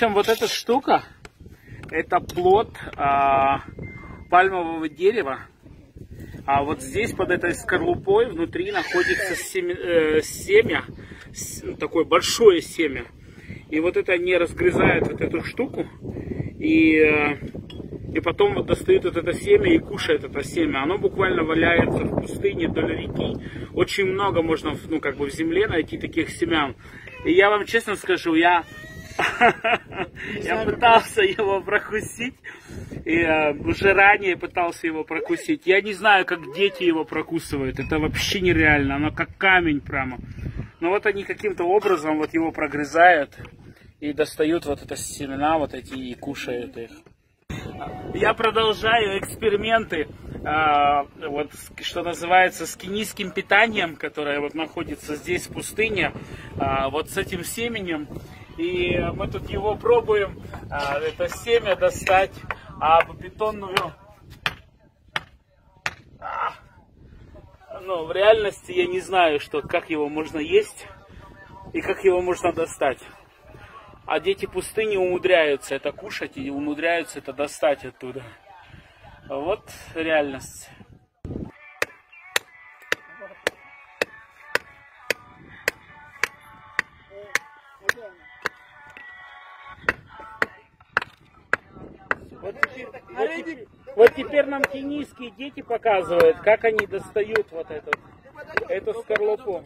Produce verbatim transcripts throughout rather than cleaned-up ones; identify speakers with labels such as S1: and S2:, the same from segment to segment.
S1: Причем вот эта штука, это плод а, пальмового дерева. А вот здесь под этой скорлупой внутри находится семя, э, семя, такое большое семя. И вот это они разгрызают вот эту штуку, и, э, и потом вот достают вот это семя и кушают это семя. Оно буквально валяется в пустыне вдоль реки. Очень много можно, ну, как бы в земле найти таких семян. И я вам честно скажу, я, я пытался его прокусить. И э, уже ранее пытался его прокусить. Я не знаю, как дети его прокусывают. Это вообще нереально. Оно как камень прямо. Но вот они каким-то образом вот его прогрызают и достают вот это семена вот эти и кушают их. Я продолжаю эксперименты, э, вот, что называется, с кенийским питанием, которое вот находится здесь в пустыне, э, вот с этим семенем. И мы тут его пробуем, э, это семя достать. А бетонную, а, ну, в реальности я не знаю, что, как его можно есть и как его можно достать. А дети пустыни умудряются это кушать и умудряются это достать оттуда. Вот реальность. Вот теперь, вот, теперь, вот теперь нам кенийские дети показывают, как они достают вот этот, эту скорлупу.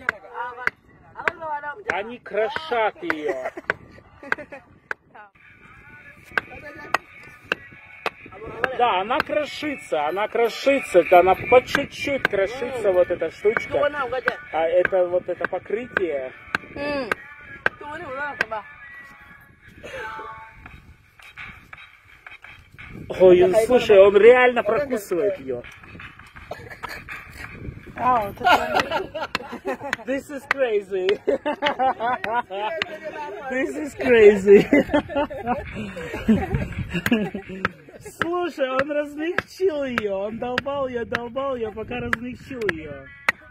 S1: Они крошат ее. Да, она крошится, она крошится, это она по чуть-чуть крошится, вот эта штучка. А это вот это покрытие. Ой, слушай, он реально прокусывает ее. This is crazy. This is crazy. Слушай, он размягчил ее, он долбал ее, долбал ее, пока размягчил ее.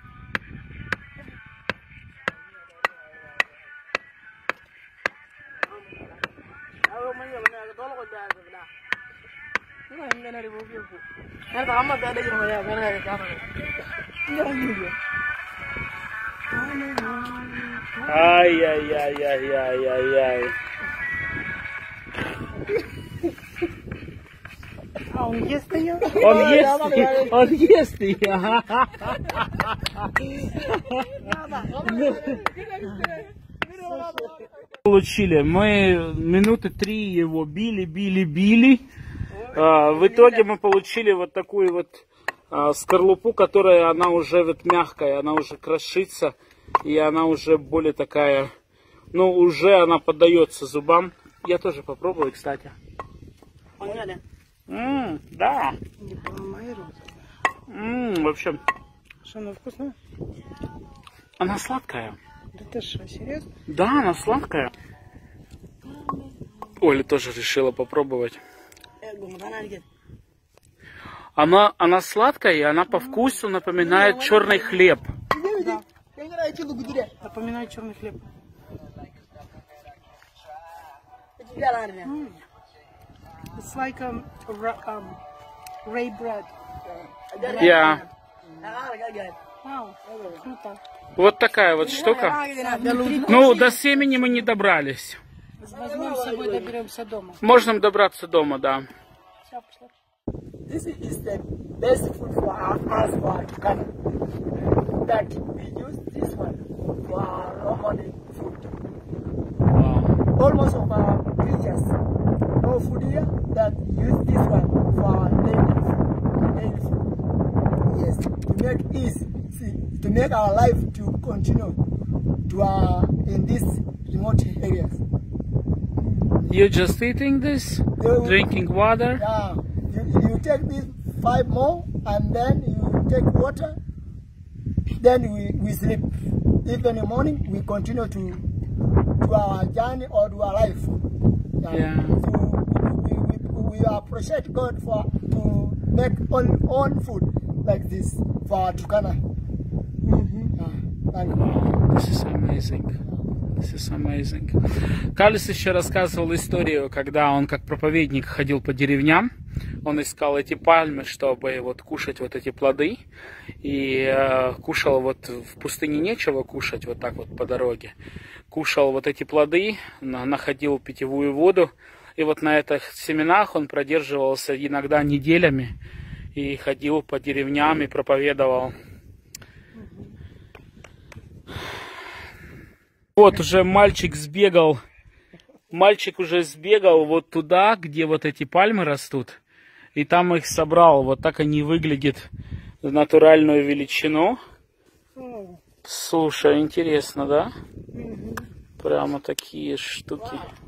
S1: Ай-яй-яй-яй-яй-яй-яй.
S2: А он ест ее?
S1: Он ест ее, он ест ее. Получили. Мы минуты три его били, били, били. В итоге мы получили вот такую вот скорлупу, которая она уже вот мягкая, она уже крошится, и она уже более такая, ну уже она поддается зубам. Я тоже попробую, кстати. Ммм, да. Ммм, в общем.
S2: Что, она вкусная?
S1: Она сладкая.
S2: Да ты что, серьезно?
S1: Да, она сладкая. Оля тоже решила попробовать. Она, она сладкая, и она по вкусу напоминает черный хлеб.
S2: Да. Напоминает черный хлеб. Mm. It's like um, um, ray bread.
S1: Yeah.
S2: Wow. Круто.
S1: Вот такая вот штука. Ну, до семени мы не добрались.
S2: Возьмем с собой, доберемся дома.
S1: Можно добраться дома, да.
S2: Все, пошла.
S3: This is the best food for our us for our Turkana. That we use this one for our normal food.
S1: Wow.
S3: Almost of our creatures, no food here, that use this one for our daily daily food. Yes, to make easy, see, to make our life to continue to our in these remote areas.
S1: You just eating this,
S3: You-
S1: drinking water.
S3: Yeah, you, you take these five more and then you take water, then we, we sleep. If in the morning we continue to to our journey or to our life.
S1: Yeah.
S3: So we, we, we appreciate God for to make own, own food like this for our Turkana. Mm-hmm. Yeah, thank you.
S1: This is amazing. This is amazing. Карлос еще рассказывал историю, когда он как проповедник ходил по деревням. Он искал эти пальмы, чтобы вот кушать вот эти плоды. И э, кушал вот в пустыне нечего кушать вот так вот по дороге. Кушал вот эти плоды, находил питьевую воду. И вот на этих семенах он продерживался иногда неделями. И ходил по деревням и проповедовал. Вот уже мальчик сбегал. Мальчик уже сбегал вот туда, где вот эти пальмы растут. И там их собрал. Вот так они выглядят в натуральную величину. Слушай, интересно, да? Прямо такие штуки.